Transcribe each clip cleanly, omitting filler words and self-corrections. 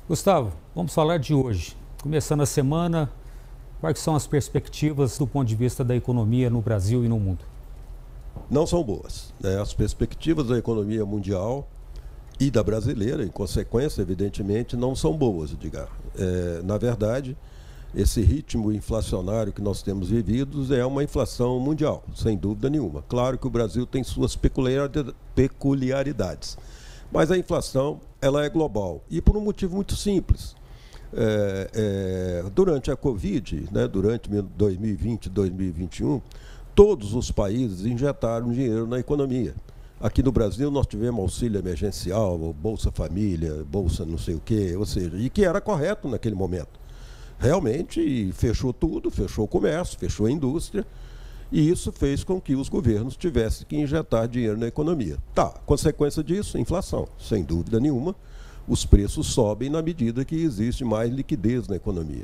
Gustavo, vamos falar de hoje. Começando a semana, quais são as perspectivas do ponto de vista da economia no Brasil e no mundo? Não são boas, né? As perspectivas da economia mundial e da brasileira, em consequência, evidentemente, não são boas, Edgar. Na verdade, esse ritmo inflacionário que nós temos vivido é uma inflação mundial, sem dúvida nenhuma. Claro que o Brasil tem suas peculiaridades, mas a inflação ela é global e por um motivo muito simples. Durante a Covid, né, durante 2020 e 2021, todos os países injetaram dinheiro na economia. Aqui no Brasil nós tivemos auxílio emergencial, Bolsa Família, Bolsa não sei o quê, ou seja, e que era correto naquele momento. Realmente fechou tudo, fechou o comércio, fechou a indústria, e isso fez com que os governos tivessem que injetar dinheiro na economia. Tá, consequência disso, inflação, sem dúvida nenhuma. Os preços sobem na medida que existe mais liquidez na economia.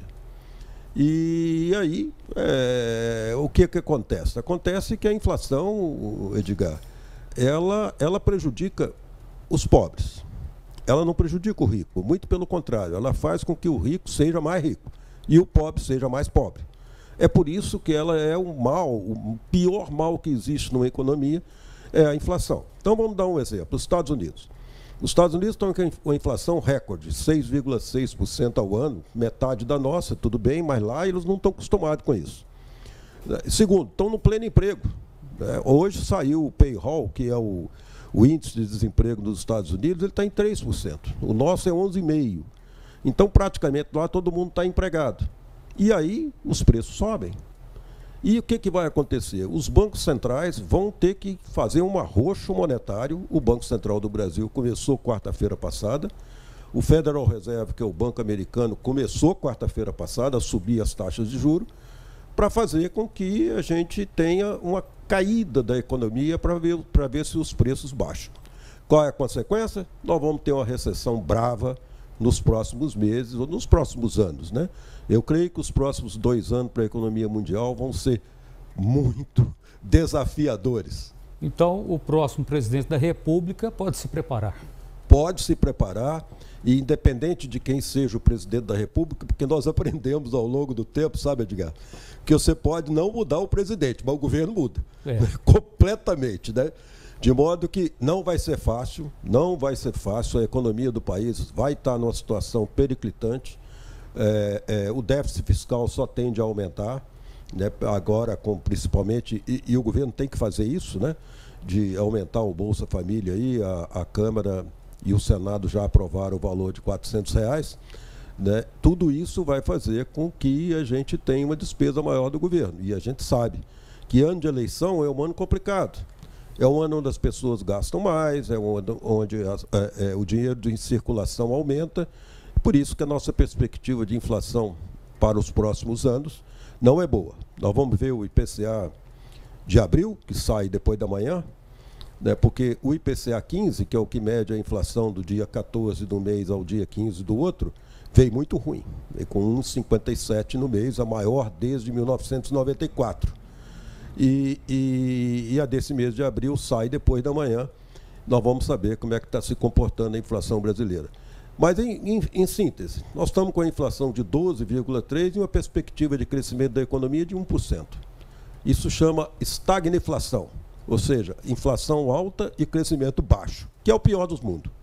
E aí, o que acontece? Acontece que a inflação, Edgar, ela prejudica os pobres. Ela não prejudica o rico, muito pelo contrário, ela faz com que o rico seja mais rico e o pobre seja mais pobre. É por isso que ela é um mal, o pior mal que existe numa economia é a inflação. Então vamos dar um exemplo, os Estados Unidos. Os Estados Unidos estão com a inflação recorde, 6,6% ao ano, metade da nossa, tudo bem, mas lá eles não estão acostumados com isso. Segundo, estão no pleno emprego. Hoje saiu o payroll, que é o índice de desemprego dos Estados Unidos, ele está em 3%. O nosso é 11,5%. Então, praticamente, lá todo mundo está empregado. E aí, os preços sobem. E o que vai acontecer? Os bancos centrais vão ter que fazer um arroxo monetário. O Banco Central do Brasil começou quarta-feira passada. O Federal Reserve, que é o banco americano, começou quarta-feira passada a subir as taxas de juros para fazer com que a gente tenha uma caída da economia para ver se os preços baixam. Qual é a consequência? Nós vamos ter uma recessão brava nos próximos meses ou nos próximos anos, né? Eu creio que os próximos 2 anos para a economia mundial vão ser muito desafiadores. Então, o próximo presidente da República pode se preparar. Pode se preparar, e independente de quem seja o presidente da República, porque nós aprendemos ao longo do tempo, sabe, Edgar, que você pode não mudar o presidente, mas o governo muda. Completamente, né? De modo que não vai ser fácil, a economia do país vai estar numa situação periclitante, o déficit fiscal só tende a aumentar, né, agora principalmente, e o governo tem que fazer isso, né, de aumentar o Bolsa Família, aí, a Câmara e o Senado já aprovaram o valor de R$ 400, né, tudo isso vai fazer com que a gente tenha uma despesa maior do governo, e a gente sabe que ano de eleição é um ano complicado. É um ano onde as pessoas gastam mais, é um ano onde o dinheiro em circulação aumenta. Por isso que a nossa perspectiva de inflação para os próximos anos não é boa. Nós vamos ver o IPCA de abril, que sai depois da manhã, né, porque o IPCA 15, que é o que mede a inflação do dia 14 do mês ao dia 15 do outro, veio muito ruim. Veio com 1,57 no mês, a maior desde 1994. E a desse mês de abril sai depois da manhã. Nós vamos saber como é que está se comportando a inflação brasileira. Mas, em síntese, nós estamos com a inflação de 12,3% e uma perspectiva de crescimento da economia de 1%. Isso chama estagflação, ou seja, inflação alta e crescimento baixo, que é o pior dos mundos.